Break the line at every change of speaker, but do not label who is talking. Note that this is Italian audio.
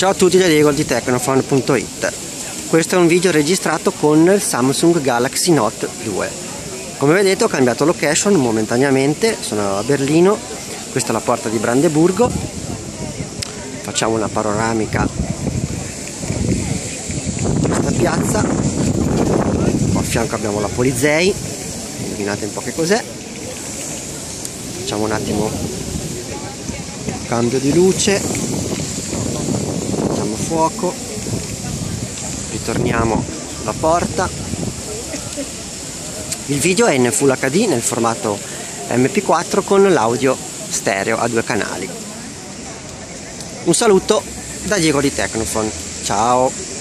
Ciao a tutti da Diego di Tecnofan.it. Questo è un video registrato con il Samsung Galaxy Note 2. Come vedete ho cambiato location momentaneamente, sono a Berlino, questa è la porta di Brandeburgo. Facciamo una panoramica di questa piazza. Qua a fianco abbiamo la Polizei, indovinate un po' che cos'è. Facciamo un attimo cambio di luce, mettiamo fuoco, ritorniamo sulla porta. Il video è in Full HD nel formato MP4 con l'audio stereo a 2 canali. Un saluto da Diego di Tecnofan, ciao!